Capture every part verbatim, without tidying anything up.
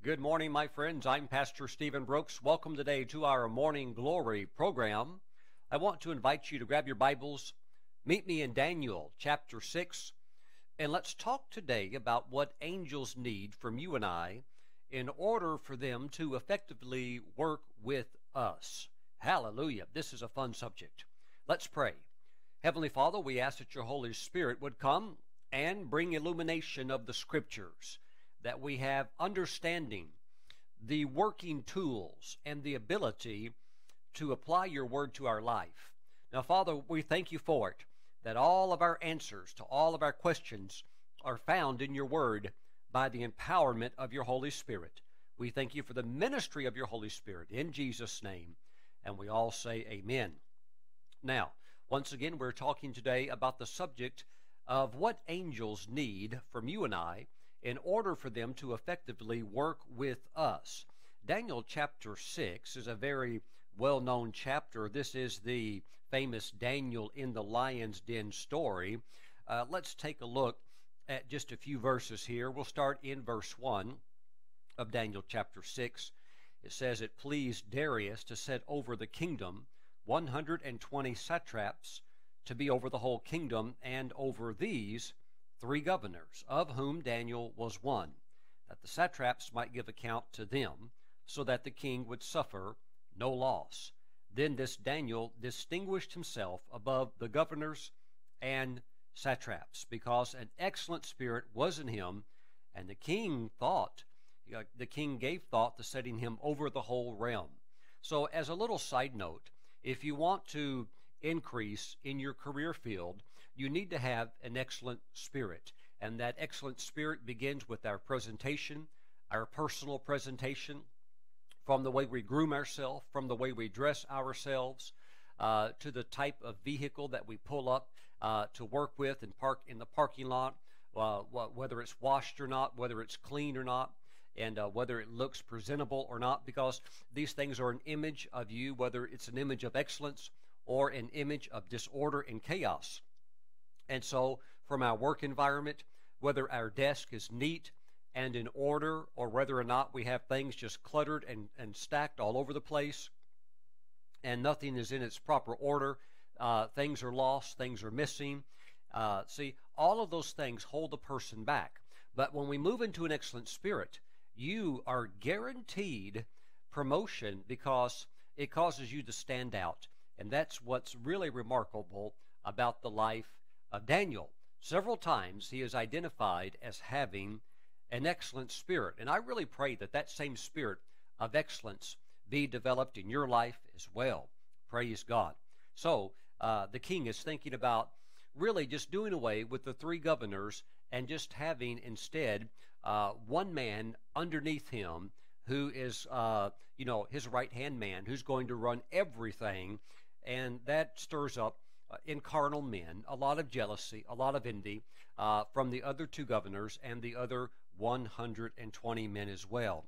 Good morning, my friends. I'm Pastor Stephen Brooks. Welcome today to our Morning Glory program. I want to invite you to grab your Bibles, meet me in Daniel chapter six, and let's talk today about what angels need from you and I in order for them to effectively work with us. Hallelujah. This is a fun subject. Let's pray. Heavenly Father, we ask that your Holy Spirit would come and bring illumination of the Scriptures, that we have understanding, the working tools, and the ability to apply your word to our life. Now, Father, we thank you for it, that all of our answers to all of our questions are found in your word by the empowerment of your Holy Spirit. We thank you for the ministry of your Holy Spirit in Jesus' name, and we all say amen. Now, once again, we're talking today about the subject of what angels need from you and I in order for them to effectively work with us. Daniel chapter six is a very well-known chapter. This is the famous Daniel in the lion's den story. Uh, let's take a look at just a few verses here. We'll start in verse one of Daniel chapter six. It says, "It pleased Darius to set over the kingdom one hundred twenty satraps to be over the whole kingdom, and over these three governors, of whom Daniel was one, that the satraps might give account to them, so that the king would suffer no loss. Then this Daniel distinguished himself above the governors and satraps, because an excellent spirit was in him, and the king thought, the king gave thought to setting him over the whole realm." So as a little side note, if you want to increase in your career field, you need to have an excellent spirit. And that excellent spirit begins with our presentation, our personal presentation, from the way we groom ourselves, from the way we dress ourselves, uh, to the type of vehicle that we pull up uh, to work with and park in the parking lot, uh, whether it's washed or not, whether it's clean or not, and uh, whether it looks presentable or not, because these things are an image of you, whether it's an image of excellence or an image of disorder and chaos. And so from our work environment, whether our desk is neat and in order, or whether or not we have things just cluttered and, and stacked all over the place, and nothing is in its proper order, uh, things are lost, things are missing. Uh, see, all of those things hold a person back. But when we move into an excellent spirit, you are guaranteed promotion because it causes you to stand out. And that's what's really remarkable about the life of Daniel. Several times he is identified as having an excellent spirit. And I really pray that that same spirit of excellence be developed in your life as well. Praise God. So uh, the king is thinking about really just doing away with the three governors and just having instead uh, one man underneath him who is, uh, you know, his right-hand man, who's going to run everything. And that stirs up uh, in carnal men a lot of jealousy, a lot of envy uh, from the other two governors and the other one hundred twenty men as well.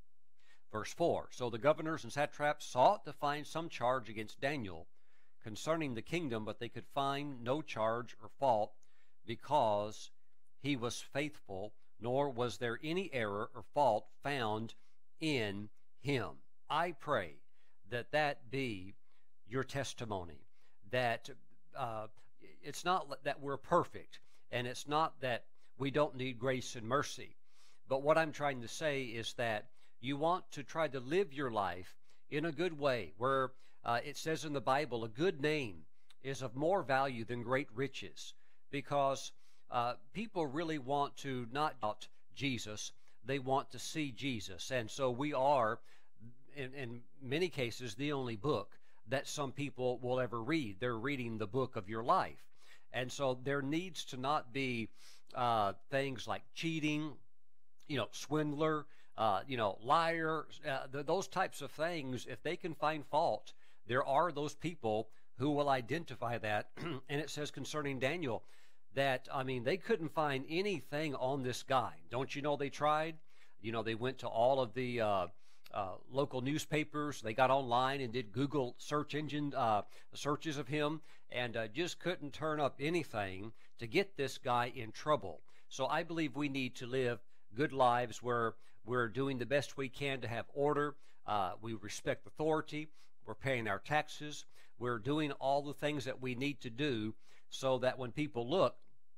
Verse four, "So the governors and satraps sought to find some charge against Daniel concerning the kingdom, but they could find no charge or fault, because he was faithful, nor was there any error or fault found in him." I pray that that be your testimony, that uh, it's not that we're perfect, and it's not that we don't need grace and mercy. But what I'm trying to say is that you want to try to live your life in a good way, where uh, it says in the Bible, a good name is of more value than great riches, because uh, people really want to not doubt Jesus, they want to see Jesus. And so we are, in, in many cases, the only book that some people will ever read. They're reading the book of your life. And so there needs to not be uh, things like cheating, you know, swindler, uh, you know, liar, uh, th those types of things. If they can find fault, there are those people who will identify that. And it says concerning Daniel that, I mean, they couldn't find anything on this guy. Don't you know they tried? You know, they went to all of the uh, uh, local newspapers. They got online and did Google search engine uh, searches of him, and uh, just couldn't turn up anything to get this guy in trouble. So I believe we need to live good lives where we're doing the best we can to have order. Uh, we respect authority. We're paying our taxes. We're doing all the things that we need to do so that when people look,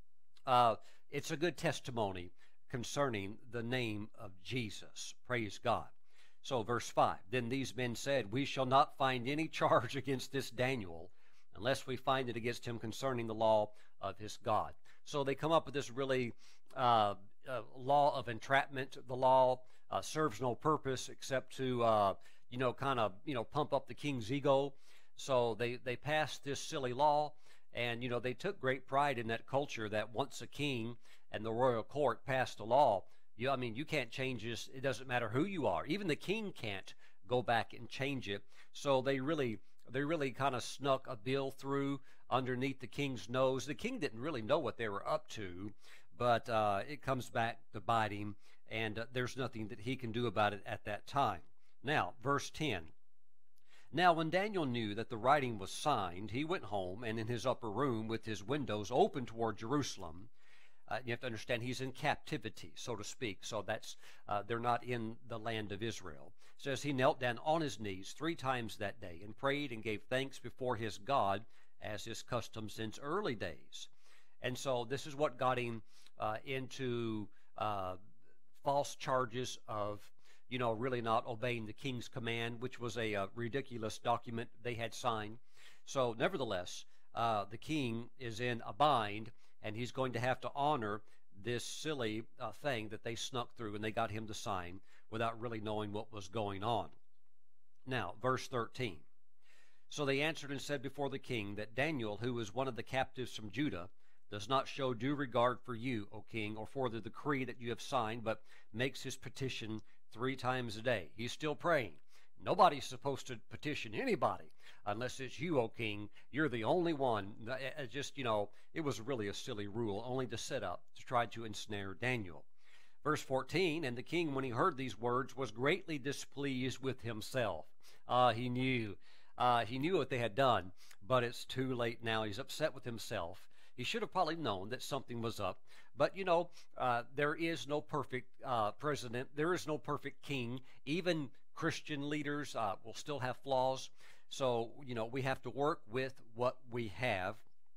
uh, it's a good testimony concerning the name of Jesus. Praise God. So verse five, then these men said, we shall not find any charge against this Daniel unless we find it against him concerning the law of his God. So they come up with this really uh, uh, law of entrapment. The law uh, serves no purpose except to, uh, you know, kind of, you know, pump up the king's ego. So they, they passed this silly law, and, you know, they took great pride in that culture that once a king and the royal court passed a law, you, I mean, you can't change this. It doesn't matter who you are. Even the king can't go back and change it. So they really, they really kind of snuck a bill through underneath the king's nose. The king didn't really know what they were up to, but uh, it comes back to bite him, and uh, there's nothing that he can do about it at that time. Now, verse ten. Now, when Daniel knew that the writing was signed, he went home, and in his upper room with his windows open toward Jerusalem. Uh, you have to understand he's in captivity, so to speak. So that's uh, they're not in the land of Israel. It says he knelt down on his knees three times that day and prayed and gave thanks before his God, as his custom since early days. And so this is what got him uh, into uh, false charges of, you know, really not obeying the king's command, which was a, a ridiculous document they had signed. So nevertheless, uh, the king is in a bind, and he's going to have to honor this silly uh, thing that they snuck through, and they got him to sign without really knowing what was going on. Now, verse thirteen. So they answered and said before the king that Daniel, who is one of the captives from Judah, does not show due regard for you, O king, or for the decree that you have signed, but makes his petition three times a day. He's still praying. Nobody's supposed to petition anybody unless it's you, O king. You're the only one. It just, you know, it was really a silly rule, only to set up to try to ensnare Daniel. Verse fourteen, and the king, when he heard these words, was greatly displeased with himself. Ah, uh, he knew. Uh, he knew what they had done, but it's too late now. He's upset with himself. He should have probably known that something was up. But, you know, uh, there is no perfect uh, president. There is no perfect king. Even Christian leaders uh, will still have flaws. So, you know, we have to work with what we have.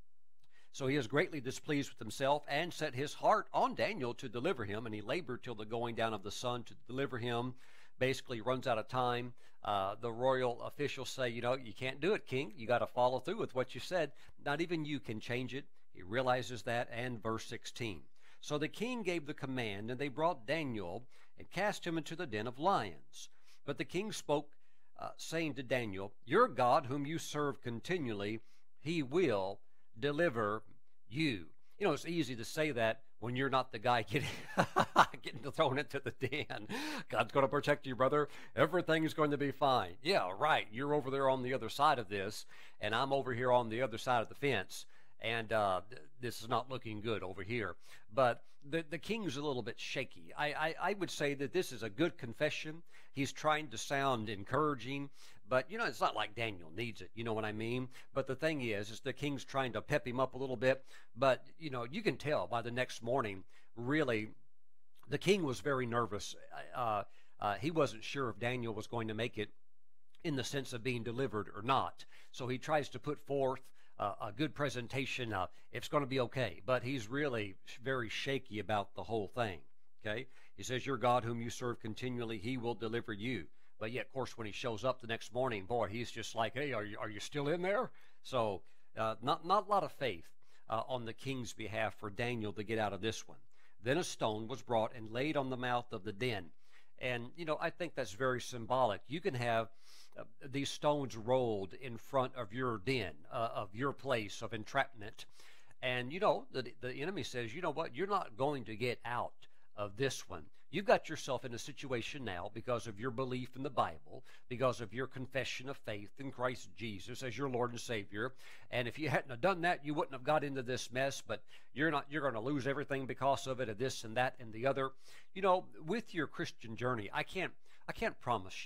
So he is greatly displeased with himself and set his heart on Daniel to deliver him. And he labored till the going down of the sun to deliver him. Basically runs out of time. Uh, the royal officials say, you know, you can't do it, king. You got to follow through with what you said. Not even you can change it. He realizes that. And verse sixteen. So the king gave the command, and they brought Daniel and cast him into the den of lions. But the king spoke, uh, saying to Daniel, your God, whom you serve continually, he will deliver you. You know, it's easy to say that when you're not the guy getting, getting thrown into the den. God's going to protect you, brother. Everything's going to be fine. Yeah, right. You're over there on the other side of this, and I'm over here on the other side of the fence, and uh, this is not looking good over here. But the, the king's a little bit shaky. I, I, I would say that this is a good confession. He's trying to sound encouraging, but, you know, it's not like Daniel needs it. You know what I mean? But the thing is, is the king's trying to pep him up a little bit. But, you know, you can tell by the next morning, really, the king was very nervous. Uh, uh, he wasn't sure if Daniel was going to make it in the sense of being delivered or not. So he tries to put forth uh, a good presentation. Uh, it's going to be okay. But he's really very shaky about the whole thing. Okay? He says, your God whom you serve continually, he will deliver you. But yet, of course, when he shows up the next morning, boy, he's just like, hey, are you, are you still in there? So uh, not, not a lot of faith uh, on the king's behalf for Daniel to get out of this one. Then a stone was brought and laid on the mouth of the den. And, you know, I think that's very symbolic. You can have uh, these stones rolled in front of your den, uh, of your place of entrapment. And, you know, the, the enemy says, you know what, you're not going to get out of this one. You've got yourself in a situation now because of your belief in the Bible, because of your confession of faith in Christ Jesus as your Lord and Savior. And if you hadn't have done that, you wouldn't have got into this mess, but you're not, you're going to lose everything because of it, and this and that and the other. You know, with your Christian journey, I can't, I can't promise you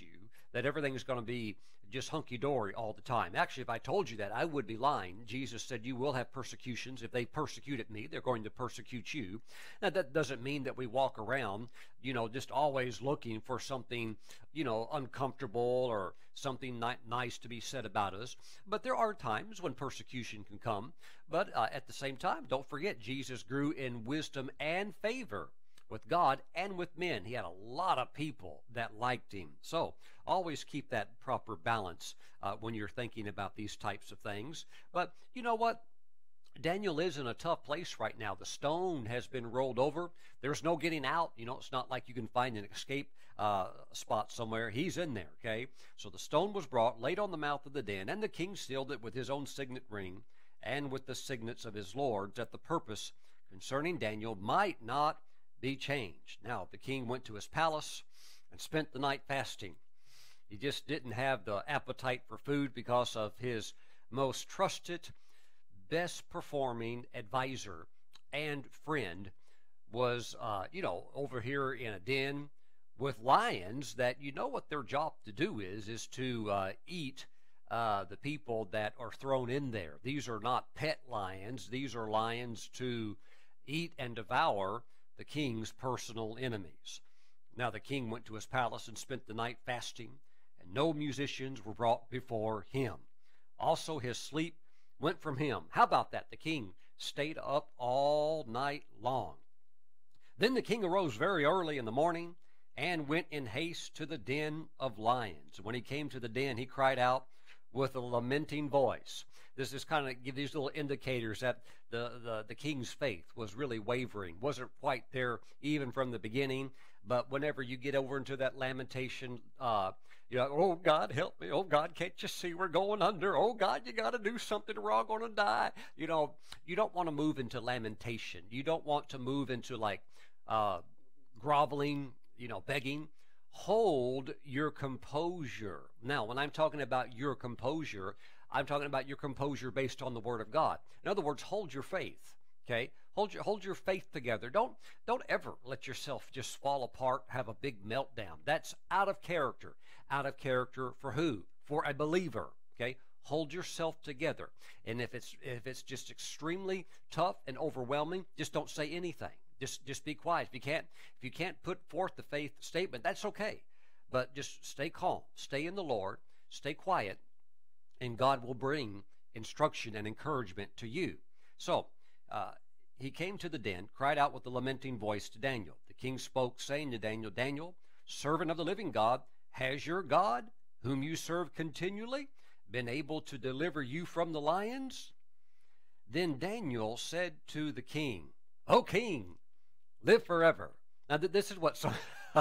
that everything's going to be just hunky-dory all the time. Actually, if I told you that, I would be lying. Jesus said, you will have persecutions. If they persecuted me, they're going to persecute you. Now, that doesn't mean that we walk around, you know, just always looking for something, you know, uncomfortable or something ni- nice to be said about us. But there are times when persecution can come. But uh, at the same time, don't forget, Jesus grew in wisdom and favor with God and with men. He had a lot of people that liked him. So always keep that proper balance uh, when you're thinking about these types of things. But you know what? Daniel is in a tough place right now. The stone has been rolled over. There's no getting out. You know, it's not like you can find an escape uh, spot somewhere. He's in there, okay? So the stone was brought, laid on the mouth of the den, and the king sealed it with his own signet ring and with the signets of his lords, that the purpose concerning Daniel might not be changed. Now, the king went to his palace and spent the night fasting. He just didn't have the appetite for food because of his most trusted, best performing advisor and friend was, uh, you know, over here in a den with lions that, you know what their job to do is, is to uh, eat uh, the people that are thrown in there. These are not pet lions. These are lions to eat and devour the king's personal enemies. Now the king went to his palace and spent the night fasting, and no musicians were brought before him. Also his sleep went from him. How about that? The king stayed up all night long. Then the king arose very early in the morning and went in haste to the den of lions. When he came to the den, he cried out with a lamenting voice. This is kind of give these little indicators that the, the, the king's faith was really wavering, wasn't quite there even from the beginning. But whenever you get over into that lamentation, uh, you know, oh, God, help me. Oh, God, can't you see we're going under? Oh, God, you got to do something or we're all going to die. You know, you don't want to move into lamentation. You don't want to move into like uh, groveling, you know, begging. Hold your composure. Now, when I'm talking about your composure, I'm talking about your composure based on the Word of God. In other words, hold your faith, okay? Hold your, hold your faith together. Don't, don't ever let yourself just fall apart, have a big meltdown. That's out of character. Out of character for who? For a believer, okay? Hold yourself together. And if it's, if it's just extremely tough and overwhelming, just don't say anything. Just, just be quiet. If you can't, if you can't put forth the faith statement, that's okay. But just stay calm. Stay in the Lord. Stay quiet. And God will bring instruction and encouragement to you. So uh, he came to the den, cried out with a lamenting voice to Daniel. The king spoke, saying to Daniel, Daniel, servant of the living God, has your God, whom you serve continually, been able to deliver you from the lions? Then Daniel said to the king, O king, live forever. Now this is what some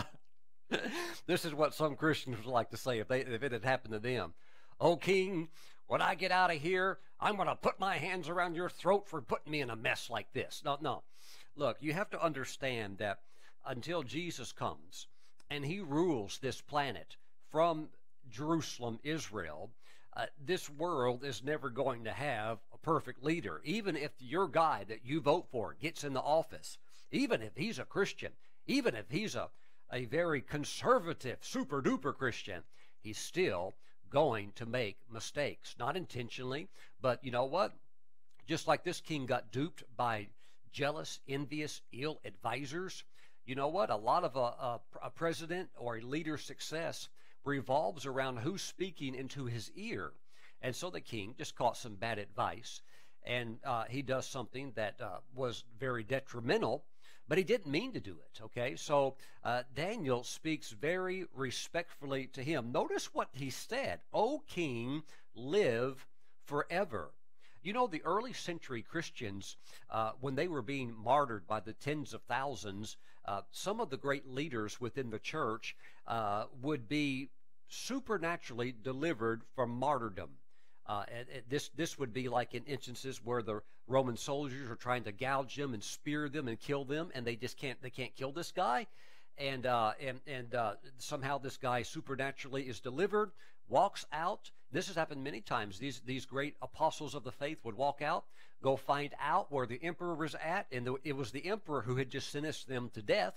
this is what some Christians would like to say if they if it had happened to them. O king, when I get out of here, I'm going to put my hands around your throat for putting me in a mess like this. No, no. Look, you have to understand that until Jesus comes and he rules this planet from Jerusalem, Israel, uh, this world is never going to have a perfect leader. Even if your guy that you vote for gets in the office, even if he's a Christian, even if he's a, a very conservative, super-duper Christian, he's still going to make mistakes. Not intentionally, but you know what? Just like this king got duped by jealous, envious, ill advisors, you know what? A lot of a, a, a president or a leader's success revolves around who's speaking into his ear. And so the king just caught some bad advice, and uh, he does something that uh, was very detrimental, but he didn't mean to do it, okay? So uh, Daniel speaks very respectfully to him. Notice what he said, O king, live forever. You know, the early century Christians, uh, when they were being martyred by the tens of thousands, uh, some of the great leaders within the church uh, would be supernaturally delivered from martyrdom. Uh, and, and this this would be like in instances where the Roman soldiers are trying to gouge them and spear them and kill them, and they just can't they can't kill this guy, and uh, and and uh, somehow this guy supernaturally is delivered, walks out. This has happened many times. These these great apostles of the faith would walk out, go find out where the emperor was at, and the, it was the emperor who had just sentenced them to death.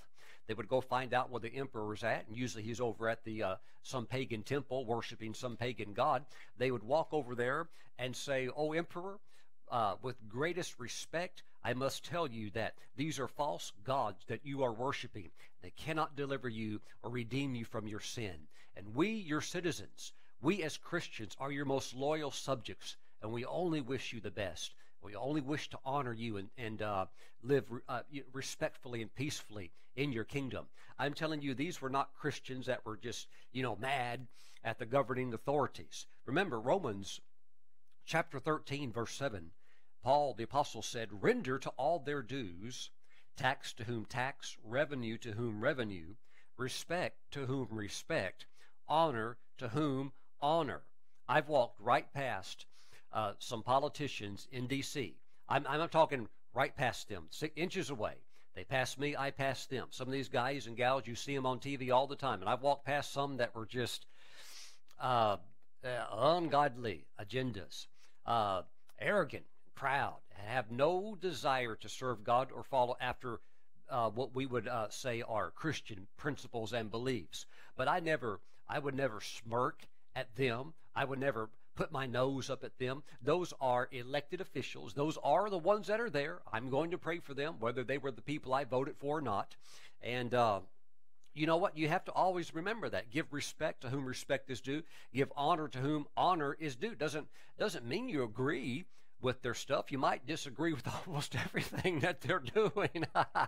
They would go find out where the emperor was at, and usually he's over at the uh, some pagan temple worshiping some pagan god. They would walk over there and say, "Oh, emperor, uh, with greatest respect, I must tell you that these are false gods that you are worshiping. They cannot deliver you or redeem you from your sin. And we, your citizens, we as Christians are your most loyal subjects, and we only wish you the best. We only wish to honor you and, and uh, live uh, respectfully and peacefully in your kingdom." I'm telling you, these were not Christians that were just, you know, mad at the governing authorities. Remember, Romans chapter thirteen, verse seven, Paul the apostle said, "Render to all their dues, tax to whom tax, revenue to whom revenue, respect to whom respect, honor to whom honor." I've walked right past uh, some politicians in D C I'm, I'm talking right past them, six inches away. They passed me, I passed them. Some of these guys and gals, you see them on T V all the time. And I've walked past some that were just uh, uh, ungodly agendas, uh, arrogant, proud, have no desire to serve God or follow after uh, what we would uh, say are Christian principles and beliefs. But I never, I would never smirk at them. I would never put my nose up at them. Those are elected officials. Those are the ones that are there. I'm going to pray for them, whether they were the people I voted for or not. And uh, you know what? You have to always remember that. Give respect to whom respect is due. Give honor to whom honor is due. Doesn't doesn't mean you agree with their stuff. You might disagree with almost everything that they're doing.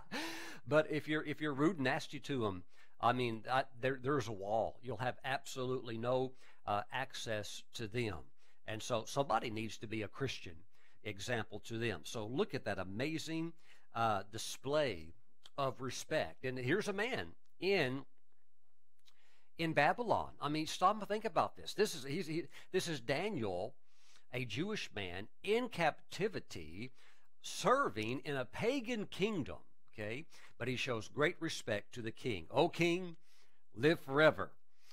But if you're if you're rude and nasty to them, I mean, I, there there's a wall. You'll have absolutely no uh, access to them. And so somebody needs to be a Christian example to them. So look at that amazing uh, display of respect. And here's a man in in Babylon. I mean, stop and think about this. This is he's, he, this is Daniel, a Jewish man in captivity, serving in a pagan kingdom. Okay, but he shows great respect to the king. "O king, live forever.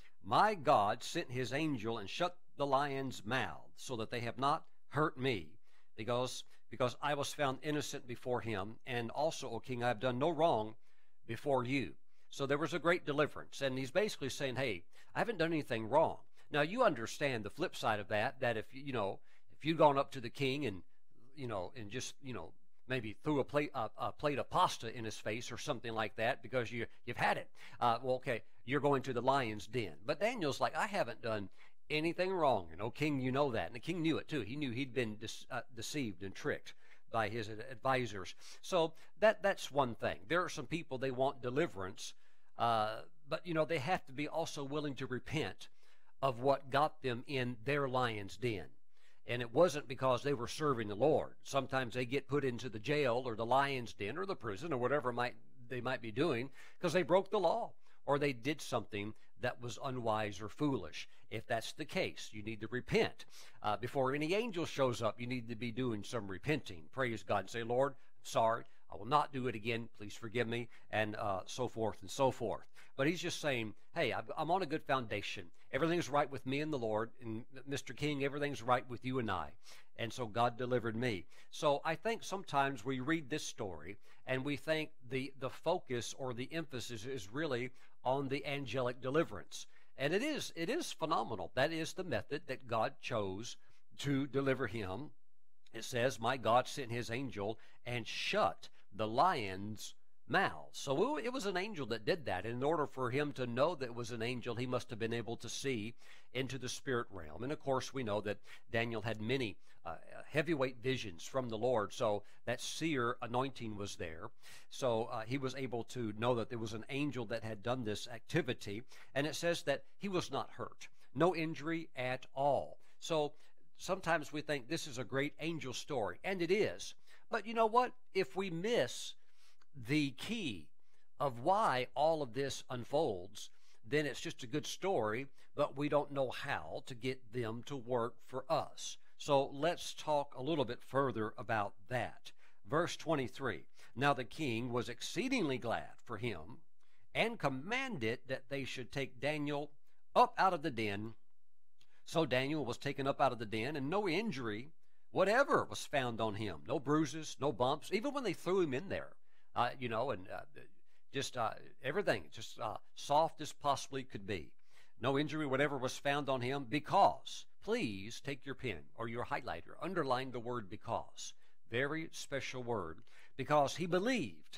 My God sent his angel and shut the lions' mouths, so that they have not hurt me, because because I was found innocent before him. And also, O king, I have done no wrong before you." So there was a great deliverance. And he's basically saying, hey, I haven't done anything wrong. Now, you understand the flip side of that, that if, you know, if you'd gone up to the king and, you know, and just, you know, maybe threw a plate, a, a plate of pasta in his face or something like that because you, you've had it. Uh, well, okay, you're going to the lion's den. But Daniel's like, I haven't done anything wrong. And, oh, king, you know that. And the king knew it, too. He knew he'd been de- uh, deceived and tricked by his advisors. So that that's one thing. There are some people, they want deliverance, uh, but, you know, they have to be also willing to repent of what got them in their lion's den. And it wasn't because they were serving the Lord. Sometimes they get put into the jail or the lion's den or the prison or whatever might they might be doing because they broke the law or they did something that was unwise or foolish. If that's the case, you need to repent. Uh, before any angel shows up, you need to be doing some repenting. Praise God and say, Lord, I'm sorry. I will not do it again. Please forgive me, and uh, so forth and so forth. But he's just saying, hey, I'm on a good foundation. Everything's right with me and the Lord. And Mister King, everything's right with you and I. And so God delivered me. So I think sometimes we read this story and we think the, the focus or the emphasis is really on the angelic deliverance. And it is, it is phenomenal. That is the method that God chose to deliver him. It says, my God sent his angel and shut the lion's mouth. So it was an angel that did that. And in order for him to know that it was an angel, he must have been able to see into the spirit realm. And of course, we know that Daniel had many uh, heavyweight visions from the Lord. So that seer anointing was there. So uh, he was able to know that there was an angel that had done this activity. And it says that he was not hurt. No injury at all. So sometimes we think this is a great angel story, and it is. But you know what? If we miss the key of why all of this unfolds, then it's just a good story, but we don't know how to get them to work for us. So let's talk a little bit further about that. Verse twenty-three, now the king was exceedingly glad for him and commanded that they should take Daniel up out of the den. So Daniel was taken up out of the den, and no injury whatever was found on him. No bruises, no bumps, even when they threw him in there. Uh, you know, and uh, just uh, everything, just uh, soft as possibly could be. No injury, whatever was found on him, because, please take your pen or your highlighter, underline the word because. Very special word. Because he believed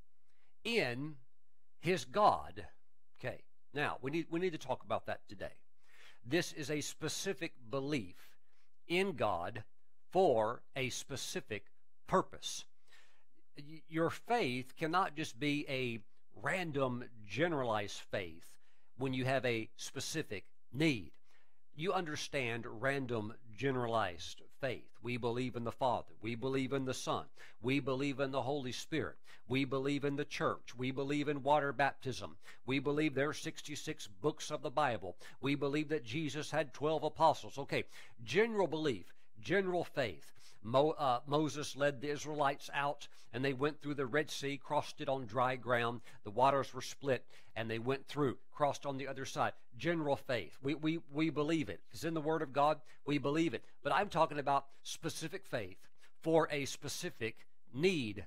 in his God. Okay, now we need, we need to talk about that today. This is a specific belief in God for a specific purpose. Your faith cannot just be a random, generalized faith when you have a specific need. You understand random, generalized faith. We believe in the Father. We believe in the Son. We believe in the Holy Spirit. We believe in the church. We believe in water baptism. We believe there are sixty-six books of the Bible. We believe that Jesus had twelve apostles. Okay, general belief, general faith. Mo, uh, Moses led the Israelites out, and they went through the Red Sea, crossed it on dry ground. The waters were split, and they went through, crossed on the other side. General faith. We, we, we believe it. It's in the Word of God. We believe it. But I'm talking about specific faith for a specific need.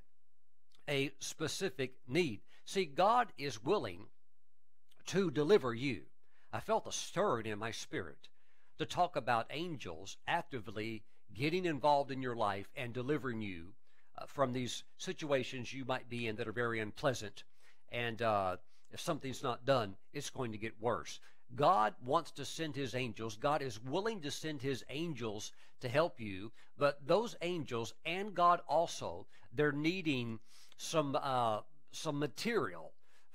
A specific need. See, God is willing to deliver you. I felt a stirring in my spirit to talk about angels actively getting involved in your life and delivering you uh, from these situations you might be in that are very unpleasant. And uh, if something's not done, it's going to get worse. God wants to send his angels. God is willing to send his angels to help you. But those angels and God also, they're needing some, uh, some material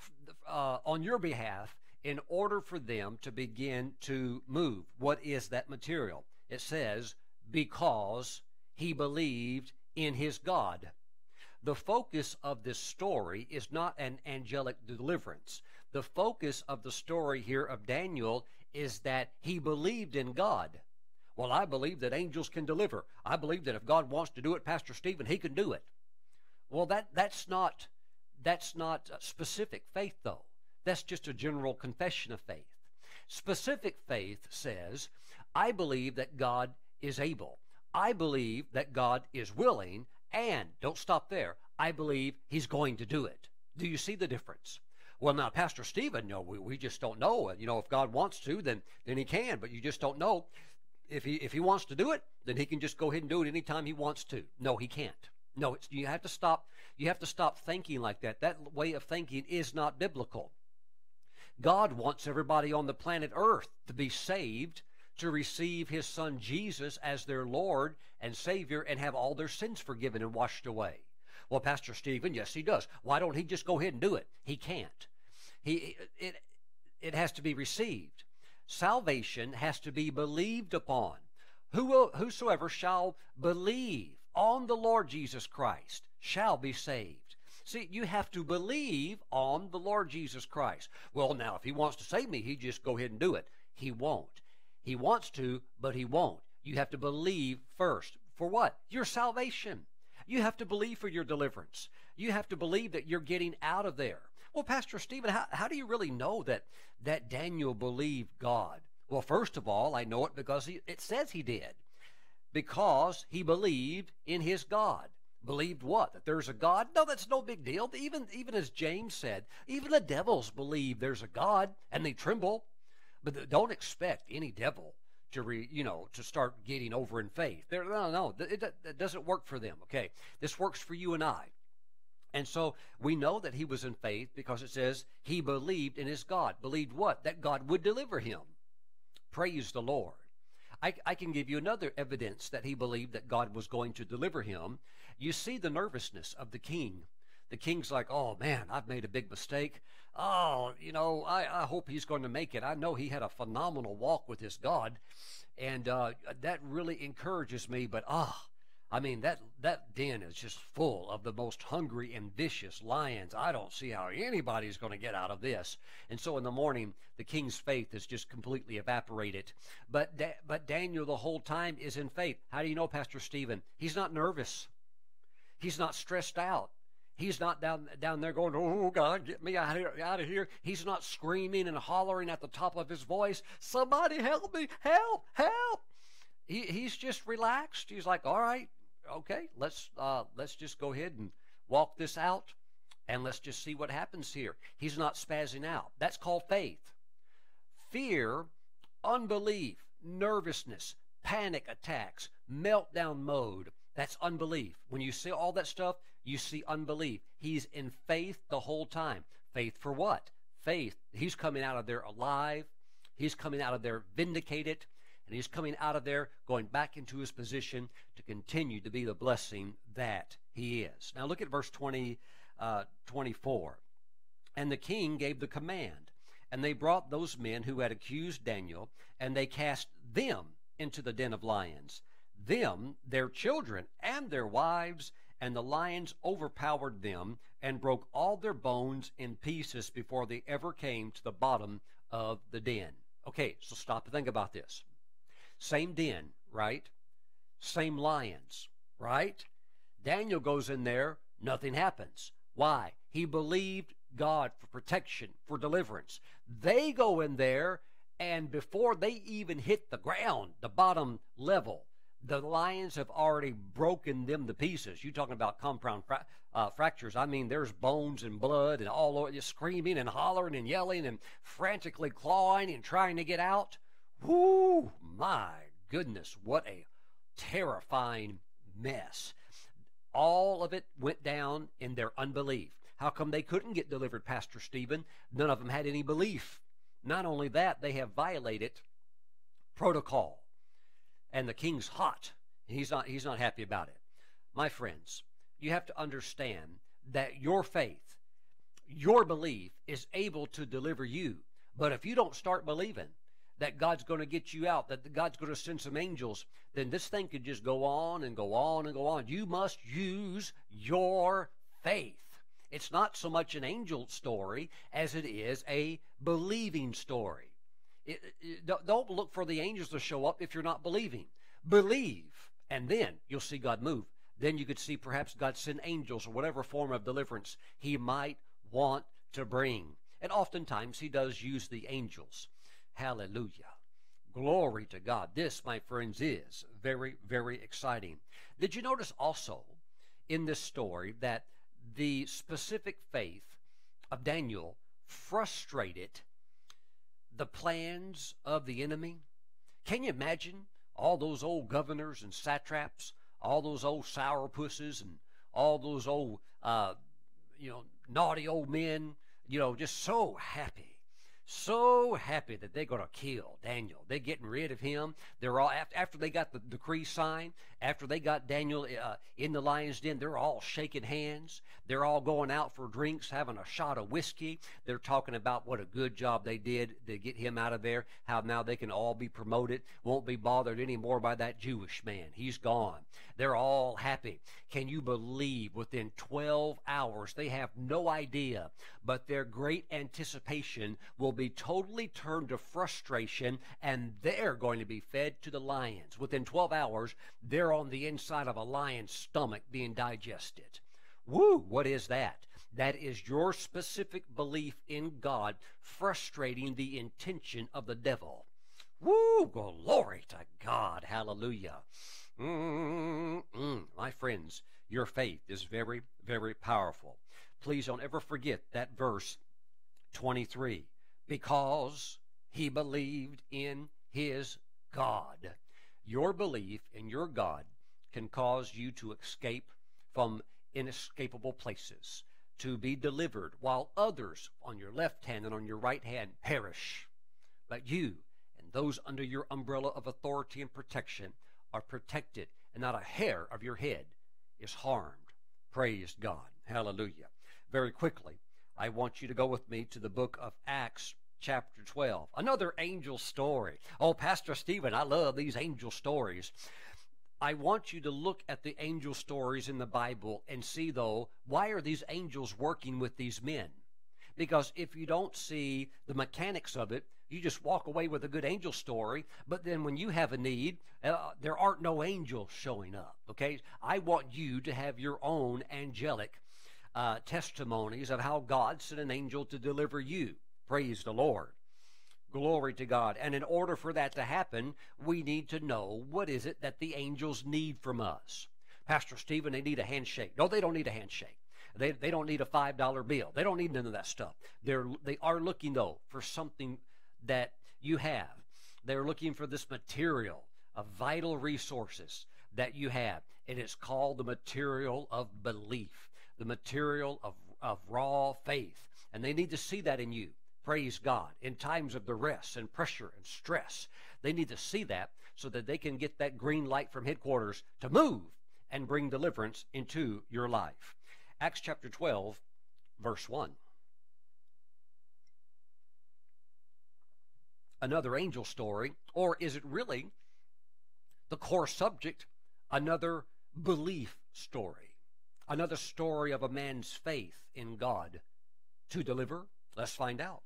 uh, on your behalf in order for them to begin to move. What is that material? It says, because he believed in his God. The focus of this story is not an angelic deliverance. The focus of the story here of Daniel is that he believed in God. Well, I believe that angels can deliver. I believe that if God wants to do it, Pastor Stephen, he can do it. Well, that, that's not, that's not specific faith, though. That's just a general confession of faith. Specific faith says, I believe that God is able. I believe that God is willing, and don't stop there. I believe he's going to do it. Do you see the difference? Well, now, Pastor Stephen, no, we, we just don't know. You know, if God wants to, then then he can, but you just don't know. If he if he wants to do it, then he can just go ahead and do it anytime he wants to. No, he can't. No, it's, you have to stop. You have to stop thinking like that. That way of thinking is not biblical. God wants everybody on the planet Earth to be saved, to receive his son Jesus as their Lord and Savior and have all their sins forgiven and washed away. Well, Pastor Stephen, yes, he does. Why don't he just go ahead and do it? He can't. He, it, it has to be received. Salvation has to be believed upon. Who will, whosoever shall believe on the Lord Jesus Christ shall be saved. See, you have to believe on the Lord Jesus Christ. Well, now, if he wants to save me, he'd just go ahead and do it. He won't. He wants to, but he won't. You have to believe first. For what? Your salvation. You have to believe for your deliverance. You have to believe that you're getting out of there. Well, Pastor Stephen, how, how do you really know that, that Daniel believed God? Well, first of all, I know it because he, it says he did. Because he believed in his God. Believed what? That there's a God? No, that's no big deal. Even, even as James said, even the devils believe there's a God, and they tremble. But don't expect any devil to, re, you know, to start getting over in faith. They're, no, no, it, it doesn't work for them, okay? This works for you and I. And so we know that he was in faith because it says he believed in his God. Believed what? That God would deliver him. Praise the Lord. I, I can give you another evidence that he believed that God was going to deliver him. You see the nervousness of the king. The king's like, oh, man, I've made a big mistake. Oh, you know, I, I hope he's going to make it. I know he had a phenomenal walk with his God, and uh, that really encourages me. But, ah, I mean, that, that den is just full of the most hungry and vicious lions. I don't see how anybody's going to get out of this. And so in the morning, the king's faith is just completely evaporated. But, da but Daniel the whole time is in faith. How do you know, Pastor Stephen? He's not nervous. He's not stressed out. He's not down, down there going, oh, God, get me out of, here, out of here. He's not screaming and hollering at the top of his voice, somebody help me, help, help. He, he's just relaxed. He's like, all right, okay, let's, uh, let's just go ahead and walk this out. And let's just see what happens here. He's not spazzing out. That's called faith. Fear, unbelief, nervousness, panic attacks, meltdown mode. That's unbelief. When you see all that stuff, you see unbelief. He's in faith the whole time. Faith for what? Faith. He's coming out of there alive. He's coming out of there vindicated. And he's coming out of there going back into his position to continue to be the blessing that he is. Now look at verse twenty, uh, twenty-four. And the king gave the command, and they brought those men who had accused Daniel, and they cast them into the den of lions, them, their children, and their wives, and the lions overpowered them and broke all their bones in pieces before they ever came to the bottom of the den. Okay, so stop to think about this. Same den, right? Same lions, right? Daniel goes in there, nothing happens. Why? He believed God for protection, for deliverance. They go in there, and before they even hit the ground, the bottom level, the lions have already broken them to pieces. You're talking about compound fra uh, fractures. I mean, there's bones and blood and all over, just screaming and hollering and yelling and frantically clawing and trying to get out. Whoo, my goodness, what a terrifying mess. All of it went down in their unbelief. How come they couldn't get delivered, Pastor Stephen? None of them had any belief. Not only that, they have violated protocol. And the king's hot. He's not, he's not happy about it. My friends, you have to understand that your faith, your belief is able to deliver you. But if you don't start believing that God's going to get you out, that God's going to send some angels, then this thing could just go on and go on and go on. You must use your faith. It's not so much an angel story as it is a believing story. It, it, don't look for the angels to show up if you're not believing. Believe, and then you'll see God move. Then you could see perhaps God send angels or whatever form of deliverance he might want to bring. And oftentimes he does use the angels. Hallelujah. Glory to God. This, my friends, is very, very exciting. Did you notice also in this story that the specific faith of Daniel frustrated the plans of the enemy? Can you imagine all those old governors and satraps, all those old sourpusses and all those old, uh, you know, naughty old men, you know, just so happy. So happy that they're going to kill Daniel. They're getting rid of him. They're all after, after they got the decree signed, after they got Daniel uh, in the lion's den, they're all shaking hands. They're all going out for drinks, having a shot of whiskey. They're talking about what a good job they did to get him out of there, how now they can all be promoted, won't be bothered anymore by that Jewish man. He's gone. They're all happy. Can you believe within twelve hours, they have no idea, but their great anticipation will be totally turned to frustration, and they're going to be fed to the lions. Within twelve hours, they're on the inside of a lion's stomach being digested. Woo, what is that? That is your specific belief in God frustrating the intention of the devil. Woo, glory to God. Hallelujah. Mm-mm. My friends, your faith is very, very powerful. Please don't ever forget that verse twenty-three. Because he believed in his God. Your belief in your God can cause you to escape from inescapable places, to be delivered while others on your left hand and on your right hand perish. But you and those under your umbrella of authority and protection are protected, and not a hair of your head is harmed. Praise God. Hallelujah. Very quickly, I want you to go with me to the book of Acts chapter twelve. Another angel story. Oh, Pastor Stephen, I love these angel stories. I want you to look at the angel stories in the Bible and see, though, why are these angels working with these men? Because if you don't see the mechanics of it, you just walk away with a good angel story, but then when you have a need, uh, there aren't no angels showing up, okay? I want you to have your own angelic uh, testimonies of how God sent an angel to deliver you. Praise the Lord. Glory to God. And in order for that to happen, we need to know what is it that the angels need from us. Pastor Stephen, they need a handshake. No, they don't need a handshake. They, they don't need a five dollar bill. They don't need none of that stuff. They're, they are looking, though, for something that you have. They're looking for this material of vital resources that you have. It is called the material of belief, the material of, of raw faith. And they need to see that in you. Praise God. In times of duress and pressure and stress, they need to see that so that they can get that green light from headquarters to move and bring deliverance into your life. Acts chapter twelve, verse one. Another angel story, or is it really the core subject, another belief story, another story of a man's faith in God to deliver? Let's find out.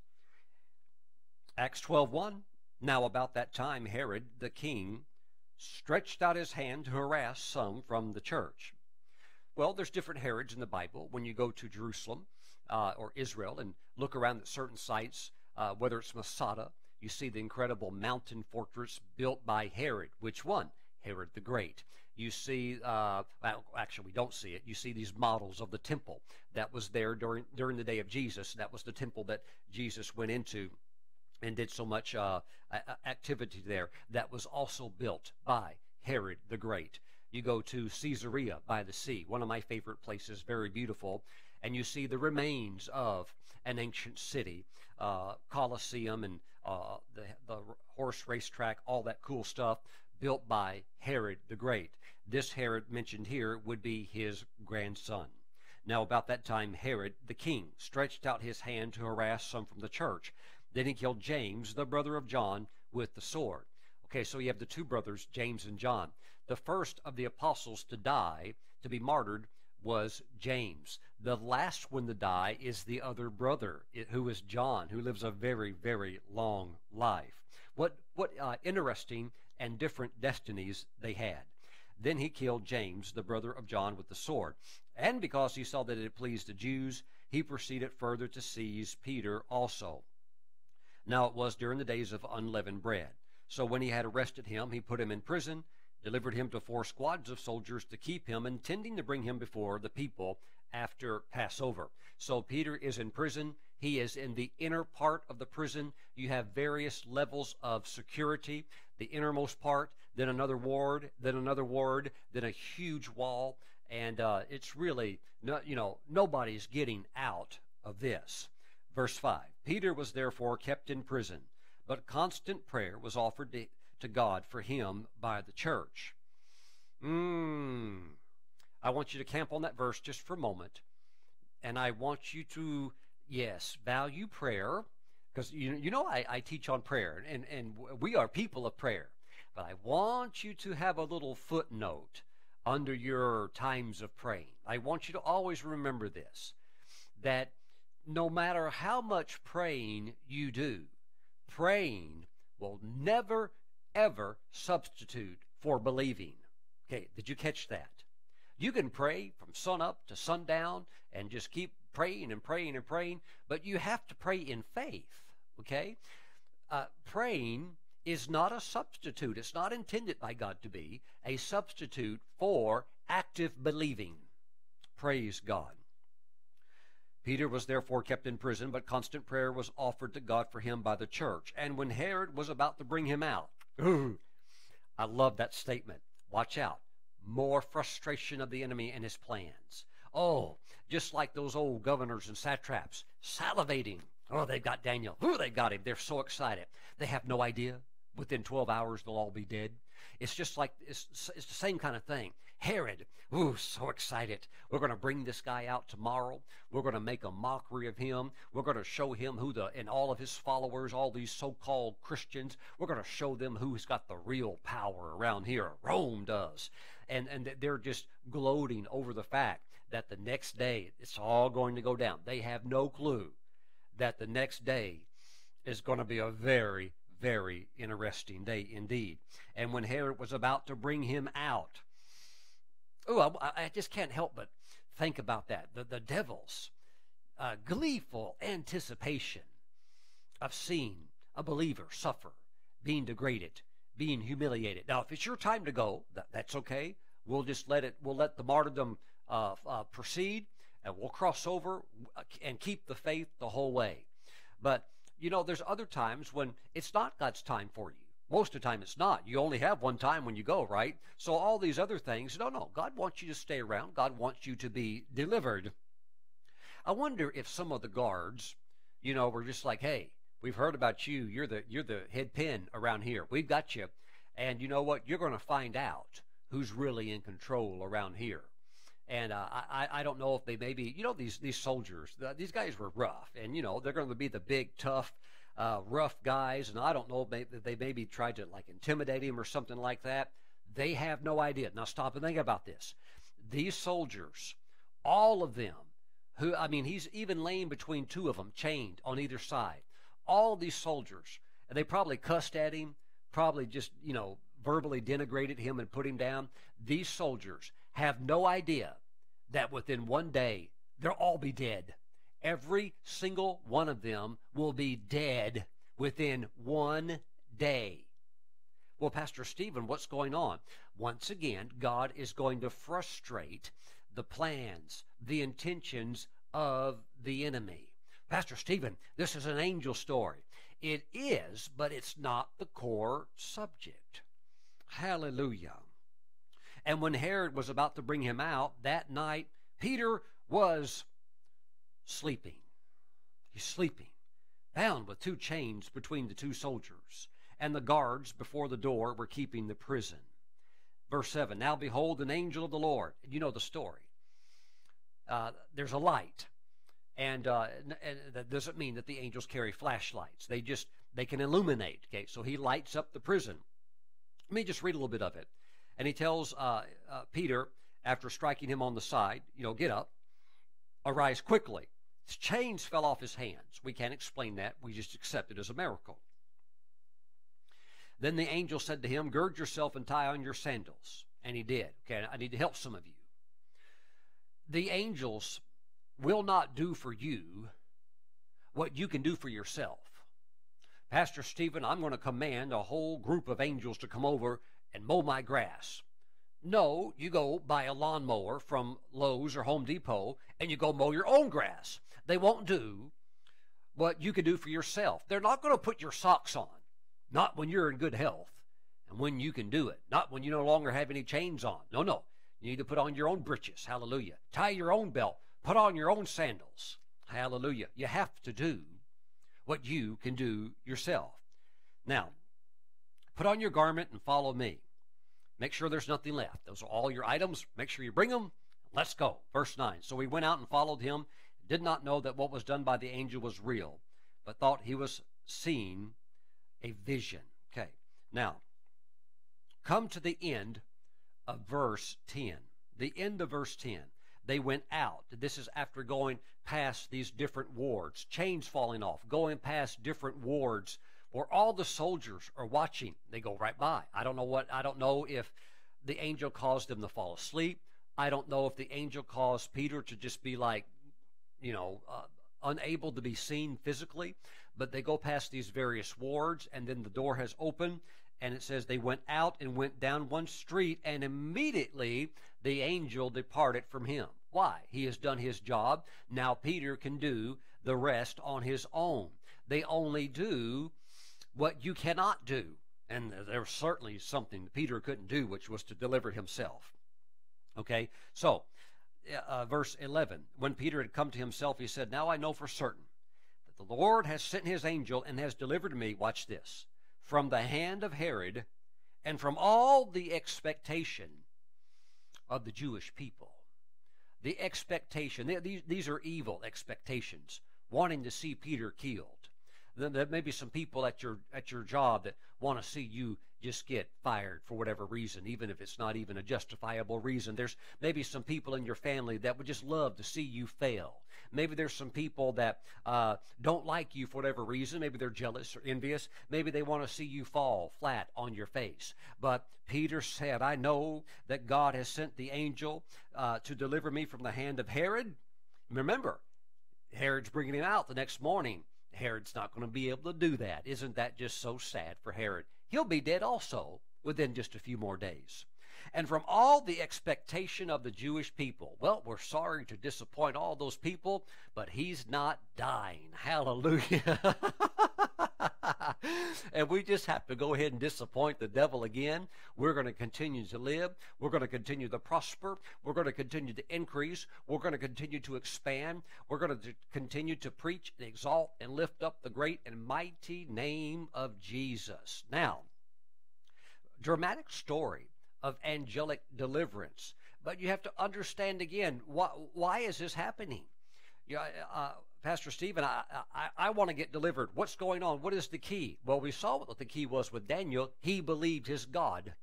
Acts twelve one. Now about that time Herod the king stretched out his hand to harass some from the church. Well, there's different Herods in the Bible. When you go to Jerusalem uh, or Israel and look around at certain sites, uh, whether it's Masada, you see the incredible mountain fortress built by Herod. Which one? Herod the Great. You see, uh, well, actually we don't see it. You see these models of the temple that was there during, during the day of Jesus. That was the temple that Jesus went into and did so much uh, activity there. That was also built by Herod the Great. You go to Caesarea by the sea, one of my favorite places, very beautiful, and you see the remains of an ancient city, uh, Colosseum and uh, the, the horse racetrack, all that cool stuff, built by Herod the Great. This Herod mentioned here would be his grandson. Now about that time Herod the king stretched out his hand to harass some from the church. Then he killed James, the brother of John, with the sword. Okay, so you have the two brothers, James and John. The first of the apostles to die, to be martyred, was James. The last one to die is the other brother, who is John, who lives a very, very long life. What, what uh, interesting and different destinies they had. Then he killed James, the brother of John, with the sword. And because he saw that it pleased the Jews, he proceeded further to seize Peter also. Now it was during the days of unleavened bread. So when he had arrested him, he put him in prison, delivered him to four squads of soldiers to keep him, intending to bring him before the people after Passover. So Peter is in prison. He is in the inner part of the prison. You have various levels of security. The innermost part, then another ward, then another ward, then a huge wall. And uh, it's really, no, you know, nobody's getting out of this. Verse five, Peter was therefore kept in prison, but constant prayer was offered to, to God for him by the church. Mm. I want you to camp on that verse just for a moment. And I want you to, yes, value prayer. Because you, you know I, I teach on prayer, and, and we are people of prayer. But I want you to have a little footnote under your times of praying. I want you to always remember this, that no matter how much praying you do, praying will never, ever substitute for believing. Okay, did you catch that? You can pray from sun up to sundown and just keep praying and praying and praying, but you have to pray in faith, okay? Uh, praying is not a substitute. It's not intended by God to be a substitute for active believing. Praise God. Peter was therefore kept in prison, but constant prayer was offered to God for him by the church. And when Herod was about to bring him out, ooh, I love that statement. Watch out. More frustration of the enemy and his plans. Oh, just like those old governors and satraps, salivating. Oh, they've got Daniel. Ooh, they got him. They're so excited. They have no idea. Within twelve hours, they'll all be dead. It's just like, it's, it's the same kind of thing. Herod, ooh, so excited. We're going to bring this guy out tomorrow. We're going to make a mockery of him. We're going to show him who the, and all of his followers, all these so-called Christians, we're going to show them who's got the real power around here. Rome does. And, and they're just gloating over the fact that the next day, it's all going to go down. They have no clue that the next day is going to be a very, very interesting day indeed. And when Herod was about to bring him out, oh, I, I just can't help but think about that. The, the devil's uh, gleeful anticipation of seeing a believer suffer, being degraded, being humiliated. Now, if it's your time to go, that, that's okay. We'll just let it, we'll let the martyrdom uh, uh, proceed. and we'll cross over and keep the faith the whole way. But, you know, there's other times when it's not God's time for you. Most of the time it's not. You only have one time when you go, right? So all these other things, no, no. God wants you to stay around. God wants you to be delivered. I wonder if some of the guards, you know, were just like, hey, we've heard about you. You're the, you're the head pin around here. We've got you. And you know what? You're going to find out who's really in control around here. And uh, I, I don't know if they maybe, you know, these, these soldiers, these guys were rough. And, you know, they're going to be the big, tough, Uh, rough guys, and I don't know if they maybe tried to like intimidate him or something like that. They have no idea. Now stop and think about this. These soldiers, all of them, who, I mean, he's even laying between two of them, chained on either side. All these soldiers, and they probably cussed at him, probably just, you know, verbally denigrated him and put him down. These soldiers have no idea that within one day, they'll all be dead. Every single one of them will be dead within one day. Well, Pastor Stephen, what's going on? Once again, God is going to frustrate the plans, the intentions of the enemy. Pastor Stephen, this is an angel story. It is, but it's not the core subject. Hallelujah. And when Herod was about to bring him out that night, Peter was sleeping. He's sleeping, bound with two chains between the two soldiers, and the guards before the door were keeping the prison. Verse seven, now behold, an angel of the Lord. You know the story. Uh, there's a light, and, uh, and that doesn't mean that the angels carry flashlights. They just, they can illuminate. Okay, so he lights up the prison. Let me just read a little bit of it. And he tells uh, uh, Peter, after striking him on the side, you know, get up, arise quickly. His chains fell off his hands. We can't explain that. We just accept it as a miracle. Then the angel said to him, gird yourself and tie on your sandals. And he did. Okay, I need to help some of you. The angels will not do for you what you can do for yourself. Pastor Stephen, I'm going to command a whole group of angels to come over and mow my grass. No, you go buy a lawnmower from Lowe's or Home Depot and you go mow your own grass. They won't do what you can do for yourself. They're not going to put your socks on, not when you're in good health and when you can do it, not when you no longer have any chains on. No, no. You need to put on your own breeches. Hallelujah. Tie your own belt. Put on your own sandals. Hallelujah. You have to do what you can do yourself. Now, put on your garment and follow me. Make sure there's nothing left. Those are all your items. Make sure you bring them. Let's go. Verse nine. So we went out and followed him, did not know that what was done by the angel was real, but thought he was seeing a vision. Okay. Now, come to the end of verse ten. The end of verse ten. They went out. This is after going past these different wards, chains falling off, going past different wards where all the soldiers are watching. They go right by. I don't know what, I don't know if the angel caused them to fall asleep. I don't know if the angel caused Peter to just be like, you know, uh, unable to be seen physically, but they go past these various wards, and then the door has opened, and it says they went out and went down one street, and immediately the angel departed from him. Why? He has done his job. Now Peter can do the rest on his own. They only do what you cannot do. And there was certainly something Peter couldn't do, which was to deliver himself. Okay, so uh, verse eleven. When Peter had come to himself, he said, now I know for certain that the Lord has sent his angel and has delivered me, watch this, from the hand of Herod and from all the expectation of the Jewish people. The expectation, these, these are evil expectations, wanting to see Peter killed. Then there may be some people at your at your job that want to see you just get fired for whatever reason, even if it's not even a justifiable reason. There's maybe some people in your family that would just love to see you fail. Maybe there's some people that uh, don't like you for whatever reason. Maybe they're jealous or envious. Maybe they want to see you fall flat on your face. But Peter said, I know that God has sent the angel uh, to deliver me from the hand of Herod. Remember, Herod's bringing him out the next morning. Herod's not going to be able to do that. Isn't that just so sad for Herod? He'll be dead also within just a few more days. And from all the expectation of the Jewish people, well, we're sorry to disappoint all those people, but he's not dying. Hallelujah. And we just have to go ahead and disappoint the devil again. We're going to continue to live. We're going to continue to prosper. We're going to continue to increase. We're going to continue to expand. We're going to continue to preach and exalt and lift up the great and mighty name of Jesus. Now, dramatic story of angelic deliverance. But you have to understand again, why, why is this happening? You know, uh, Pastor Stephen, I, I, I want to get delivered. What's going on? What is the key? Well, we saw what the key was with Daniel. He believed his God.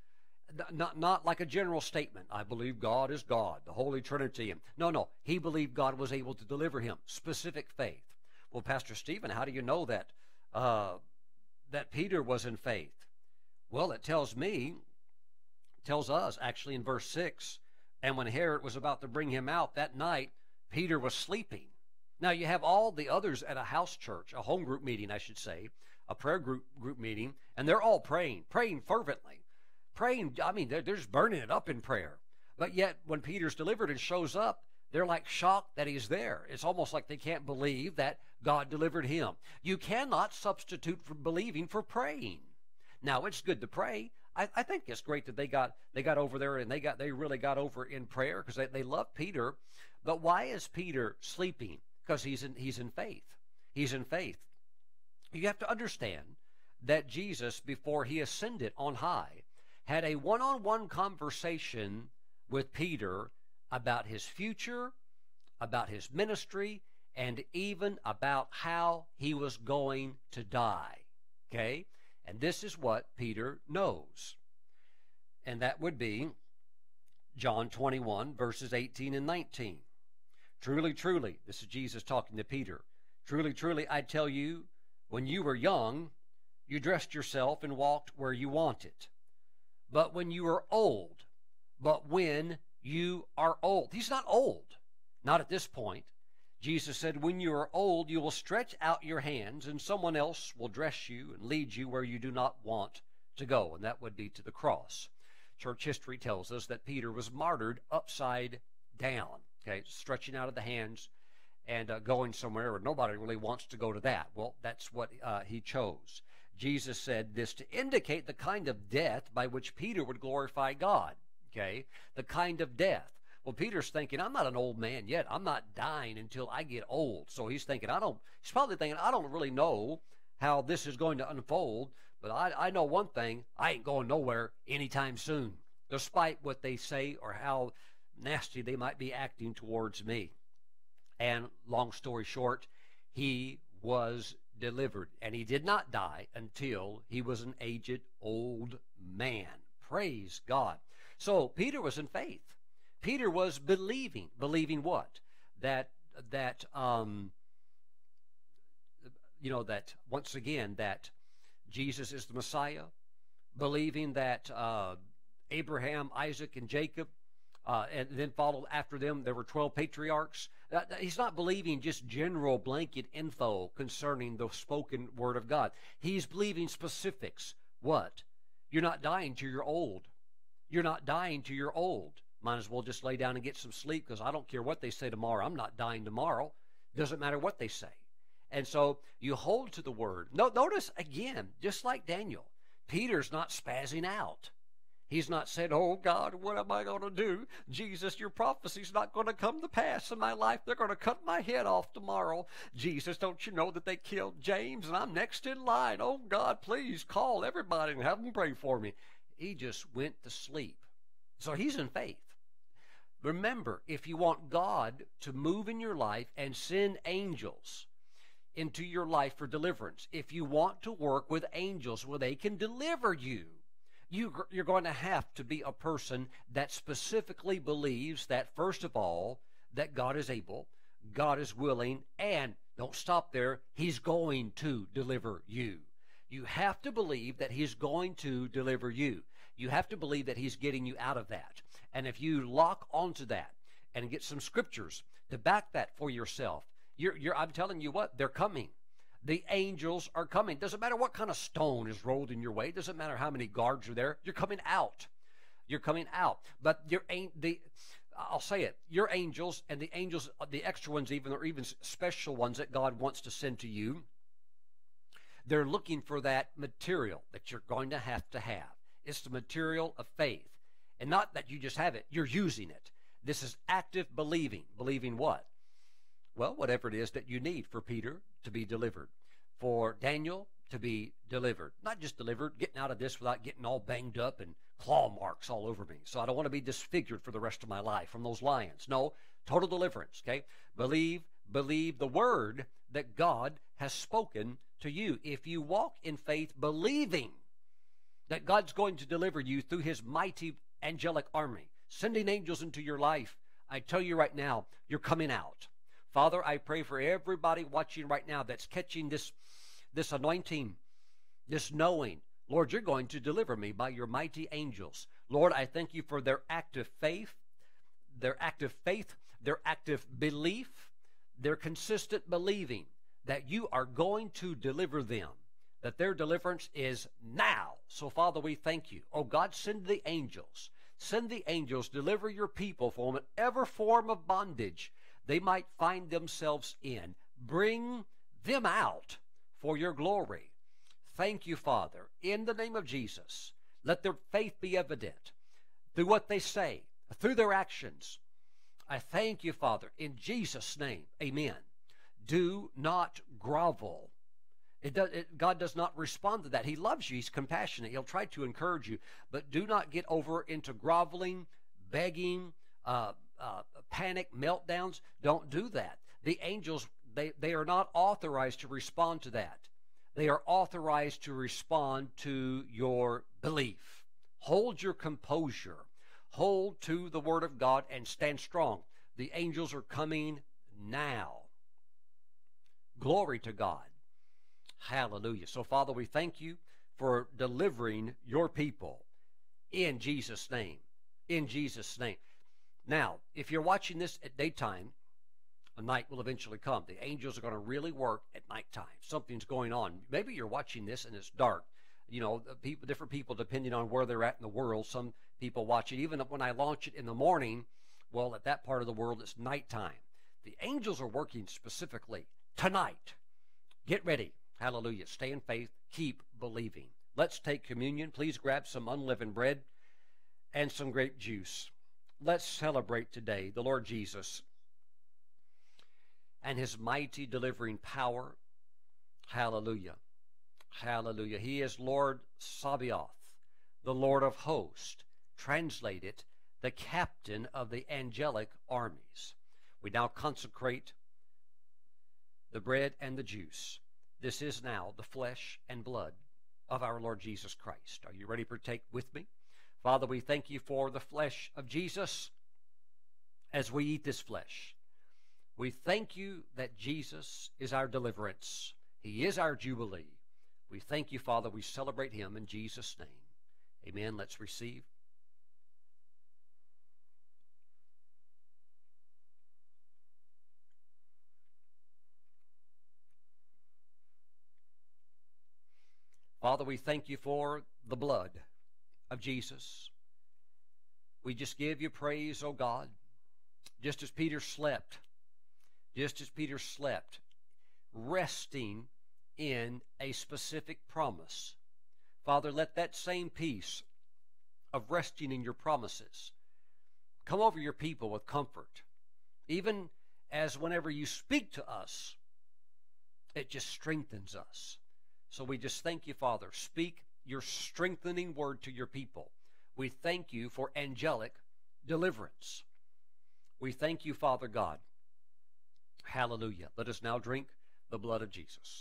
Not, not like a general statement. I believe God is God, the Holy Trinity. No, no. He believed God was able to deliver him. Specific faith. Well, Pastor Stephen, how do you know that, uh, that Peter was in faith? Well, it tells me, tells us actually in verse six, and when Herod was about to bring him out that night, Peter was sleeping. Now, you have all the others at a house church, a home group meeting, I should say, a prayer group group meeting, and they're all praying, praying fervently. Praying, I mean, they're, they're just burning it up in prayer. But yet, when Peter's delivered and shows up, they're like shocked that he's there. It's almost like they can't believe that God delivered him. You cannot substitute for believing for praying. Now, it's good to pray. I, I think it's great that they got they got over there and they got they really got over in prayer because they, they love Peter. But why is Peter sleeping? Because he's in he's in faith. He's in faith. You have to understand that Jesus, before he ascended on high, had a one-on-one conversation with Peter about his future, about his ministry, and even about how he was going to die. Okay? And this is what Peter knows. And that would be John twenty-one, verses eighteen and nineteen. Truly, truly, this is Jesus talking to Peter. Truly, truly, I tell you, when you were young, you dressed yourself and walked where you wanted. But when you are old, but when you are old. He's not old. Not at this point. Jesus said, when you are old, you will stretch out your hands, and someone else will dress you and lead you where you do not want to go. And that would be to the cross. Church history tells us that Peter was martyred upside down. Okay, stretching out of the hands and uh, going somewhere where nobody really wants to go to that. Well, that's what uh, he chose. Jesus said this to indicate the kind of death by which Peter would glorify God. Okay, the kind of death. Well, Peter's thinking, I'm not an old man yet. I'm not dying until I get old. So he's thinking, I don't, he's probably thinking, I don't really know how this is going to unfold, but I, I know one thing, I ain't going nowhere anytime soon, despite what they say or how nasty they might be acting towards me. And long story short, he was delivered, and he did not die until he was an aged old man. Praise God. So Peter was in faith. Peter was believing. Believing what? That, that um, you know, that once again, that Jesus is the Messiah. Believing that uh, Abraham, Isaac, and Jacob, uh, and then followed after them, there were twelve patriarchs. Uh, he's not believing just general blanket info concerning the spoken word of God. He's believing specifics. What? You're not dying till you're old. You're not dying till you're old. Might as well just lay down and get some sleep because I don't care what they say tomorrow. I'm not dying tomorrow. Doesn't matter what they say. And so you hold to the word. No, notice again, just like Daniel, Peter's not spazzing out. He's not saying, oh God, what am I going to do? Jesus, your prophecy's not going to come to pass in my life. They're going to cut my head off tomorrow. Jesus, don't you know that they killed James and I'm next in line? Oh God, please call everybody and have them pray for me. He just went to sleep. So he's in faith. Remember, if you want God to move in your life and send angels into your life for deliverance, if you want to work with angels where they can deliver you, you you're going to have to be a person that specifically believes that, first of all, that God is able, God is willing, and don't stop there, he's going to deliver you. You have to believe that he's going to deliver you. You have to believe that he's getting you out of that. And if you lock onto that and get some scriptures to back that for yourself, you're, you're, I'm telling you what, they're coming. The angels are coming. Doesn't matter what kind of stone is rolled in your way. Doesn't matter how many guards are there. You're coming out. You're coming out. But your the I'll say it, your angels and the angels, the extra ones even, or even special ones that God wants to send to you, they're looking for that material that you're going to have to have. It's the material of faith. And not that you just have it, you're using it. This is active believing. Believing what? Well, whatever it is that you need for Peter to be delivered, for Daniel to be delivered. Not just delivered, getting out of this without getting all banged up and claw marks all over me. So I don't want to be disfigured for the rest of my life from those lions. No, total deliverance, okay? Believe, believe the word that God has spoken to you. If you walk in faith, believing that God's going to deliver you through his mighty angelic army, sending angels into your life, I tell you right now, you're coming out. Father, I pray for everybody watching right now that's catching this, this anointing, this knowing, Lord, you're going to deliver me by your mighty angels. Lord, I thank you for their active faith, their active faith, their active belief, their consistent believing that you are going to deliver them, that their deliverance is now. So, Father, we thank you. Oh, God, send the angels. Send the angels, deliver your people from whatever form of bondage they might find themselves in. Bring them out for your glory. Thank you, Father, in the name of Jesus. Let their faith be evident through what they say, through their actions. I thank you, Father, in Jesus' name. Amen. Do not grovel. It does, it, God does not respond to that. He loves you. He's compassionate. He'll try to encourage you. But do not get over into groveling, begging, uh, uh, panic, meltdowns. Don't do that. The angels, they, they are not authorized to respond to that. They are authorized to respond to your belief. Hold your composure. Hold to the word of God and stand strong. The angels are coming now. Glory to God. Hallelujah. So, Father, we thank you for delivering your people in Jesus' name. In Jesus' name. Now, if you're watching this at daytime, a night will eventually come. The angels are going to really work at nighttime. Something's going on. Maybe you're watching this and it's dark. You know, people, different people, depending on where they're at in the world, some people watch it. Even when I launch it in the morning, well, at that part of the world, it's nighttime. The angels are working specifically tonight. Get ready. Hallelujah. Stay in faith. Keep believing. Let's take communion. Please grab some unleavened bread and some grape juice. Let's celebrate today the Lord Jesus and his mighty delivering power. Hallelujah. Hallelujah. He is Lord Sabaoth, the Lord of hosts. Translate it, the captain of the angelic armies. We now consecrate the bread and the juice. This is now the flesh and blood of our Lord Jesus Christ. Are you ready to partake with me? Father, we thank you for the flesh of Jesus as we eat this flesh. We thank you that Jesus is our deliverance. He is our jubilee. We thank you, Father. We celebrate him in Jesus' name. Amen. Let's receive. Father, we thank you for the blood of Jesus. We just give you praise, oh God. Just as Peter slept, just as Peter slept, resting in a specific promise. Father, let that same peace of resting in your promises come over your people with comfort. Even as whenever you speak to us, it just strengthens us. So we just thank you, Father. Speak your strengthening word to your people. We thank you for angelic deliverance. We thank you, Father God. Hallelujah. Let us now drink the blood of Jesus.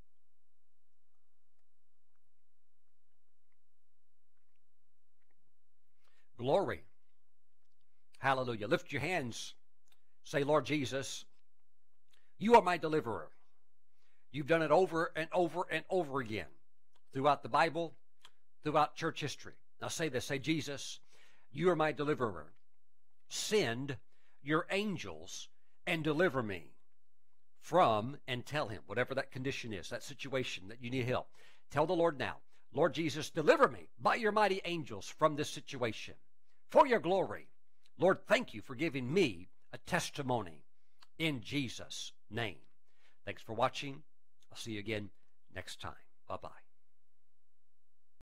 Glory. Hallelujah. Lift your hands. Say, Lord Jesus, you are my deliverer. You've done it over and over and over again throughout the Bible, throughout church history. Now say this. Say, Jesus, you are my deliverer. Send your angels and deliver me from, and tell him, whatever that condition is, that situation that you need help. Tell the Lord now, Lord Jesus, deliver me by your mighty angels from this situation. for your glory. Lord, thank you for giving me a testimony in Jesus' name. Thanks for watching. I'll see you again next time. Bye-bye.